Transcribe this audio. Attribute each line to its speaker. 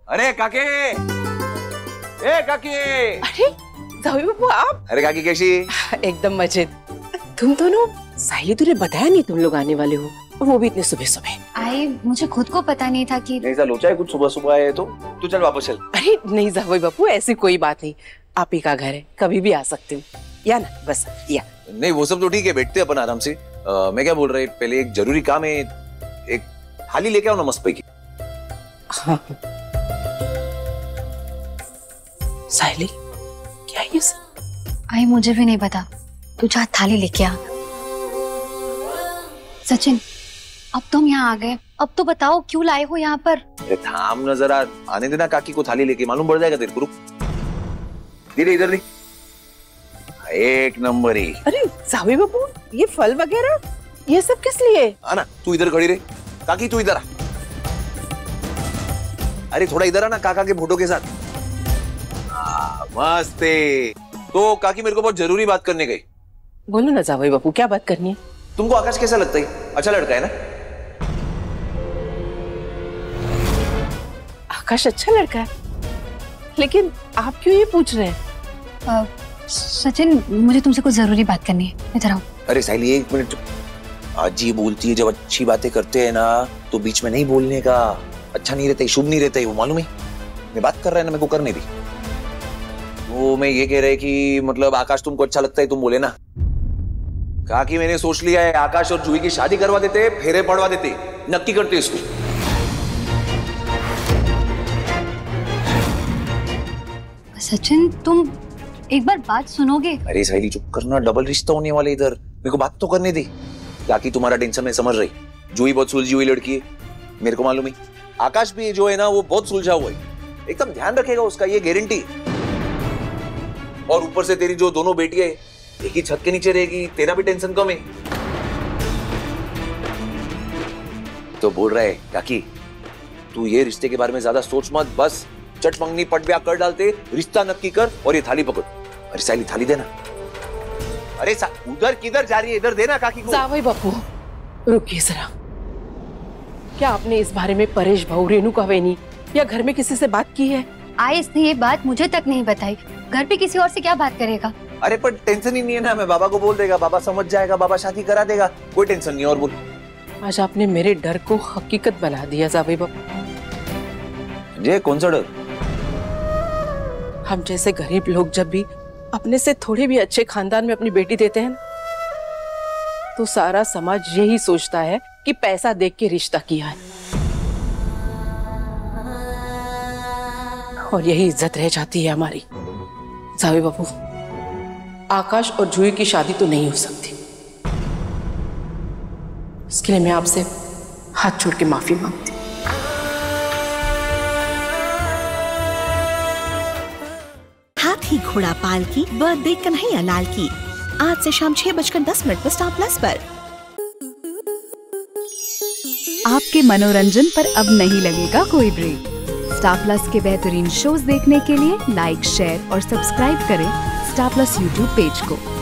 Speaker 1: अरे काके, ए काकी।
Speaker 2: अरे जावे बापू आप?
Speaker 1: अरे काकी कैसी?
Speaker 2: एकदम मजेद। तुम दोनों, साहिली तुझे बताया नहीं तुम लोग आने वाले हो, और वो भी इतने सुबह सुबह।
Speaker 3: आई मुझे खुद को पता नहीं था कि
Speaker 1: ऐसा लोचा है कुछ सुबह सुबह आए तो तू चल वापस चल।
Speaker 2: अरे नहीं जावे बापू, ऐसी कोई बात नहीं, आप ही का घर है, कभी भी आ सकते हो, या ना? बस या
Speaker 1: नहीं वो सब तो ठीक है, बैठते अपन आराम से। मैं क्या बोल रहा है, पहले एक जरूरी काम है, एक थाली लेके आओ ना मस्त पैकी।
Speaker 2: हाँ। साहिली क्या ये सब?
Speaker 3: आई मुझे भी नहीं पता, तू जा थाली लेके आ। सचिन अब तुम यहाँ आ गए, अब तो बताओ क्यों लाए हो यहाँ पर?
Speaker 1: अरे थाम न जरा, आने देना काकी को थाली लेके, मालूम पड़ जाएगा तेरे को। रुक धीरे, इधर नहीं, एक नंबर ही।
Speaker 2: अरे जावे बापू, ये फल वगैरह ये सब किस लिए?
Speaker 1: आना तू इधर खड़ी रहे, काकी तू इधर आ। अरे थोड़ा इधर आना काका के फोटो के साथ। मस्त है। तो काकी मेरे को बहुत जरूरी बात करने गई।
Speaker 2: बोलो ना जावे बापू, क्या बात करनी है?
Speaker 1: तुमको आकाश कैसा लगता है? अच्छा लड़का है ना?
Speaker 2: आकाश अच्छा लड़का है, लेकिन आप क्यों ये पूछ रहे हैं?
Speaker 3: सचिन मुझे तुमसे कुछ जरूरी बात करनी है, इधर आओ।
Speaker 1: अरे साहिली एक मिनट, आज ये बोलती है जब अच्छी बातें करते हैं ना तो बीच में नहीं बोलने का, अच्छा नहीं रहता है, शुभ नहीं रहता है, वो मालूम है? मैं बात कर रहा है ना, मेरे को करने दी। वो मैं ये कह रहा है कि मतलब आकाश तुमको अच्छा लगता है, तुम बोले ना। कहा कि मैंने सोच लिया है, आकाश और जूही की शादी करवा देते, फेरे पड़वा देते, नक्की करते इसको।
Speaker 3: सचिन तुम एक बार बात सुनोगे?
Speaker 1: अरे साहिली चुप करना, डबल रिश्ता होने वाले इधर, मेरे को बात तो करने दे। ताकि तुम्हारा टेंशन मैं समझ रही, जूही बहुत सुलझी हुई लड़की है, मेरे को मालूम है। आकाश भी जो है ना वो बहुत सुलझा हुआ है, एकदम ध्यान रखेगा उसका, ये गारंटी। और ऊपर से तेरी जो दोनों बेटियां एक ही छत के नीचे रहेगी, तेरा भी टेंशन कम है। तो बोल रहा है काकी तू ये रिश्ते के बारे में ज्यादा सोच मत, बस चट मंगनी पट ब्याह कर डालते, रिश्ता नक्की कर और ये थाली पकड़। अरे साली थाली देना। अरे उधर किधर जा रही है, इधर देना काकी को।
Speaker 2: जावे बापू रुकिए जरा, क्या आपने इस बारे में परेश भाऊ, रेणुका वेनी या घर में किसी से बात की है?
Speaker 3: आई इसने ये बात मुझे तक नहीं बताई, घर पे किसी और से क्या बात करेगा?
Speaker 1: अरे पर टेंशन ही नहीं है ना, मैं बाबा को बोल देगा, बाबा समझ जाएगा, बाबा शादी करा देगा, कोई टेंशन नहीं। और बोल,
Speaker 2: आज आपने मेरे डर को हकीकत बना दिया जावे बापू।
Speaker 1: ये कौन सा डर?
Speaker 2: हम जैसे गरीब लोग जब भी अपने से थोड़े भी अच्छे खानदान में अपनी बेटी देते हैं तो सारा समाज यही सोचता है कि पैसा देख के रिश्ता किया है, और यही इज्जत रह जाती है हमारी। जावे बापू, आकाश और जूही की शादी तो नहीं हो सकती, इसके लिए मैं आपसे हाथ जोड़ के माफी मांगती हूँ।
Speaker 4: हाथी घोड़ा पाल की बर्थडे कन्हैया लाल की आज से शाम 6:10 पर स्टार प्लस पर।
Speaker 5: आपके मनोरंजन पर अब नहीं लगेगा कोई ब्रेक। स्टार प्लस के बेहतरीन शोज देखने के लिए लाइक, शेयर और सब्सक्राइब करें स्टार प्लस यूट्यूब पेज को।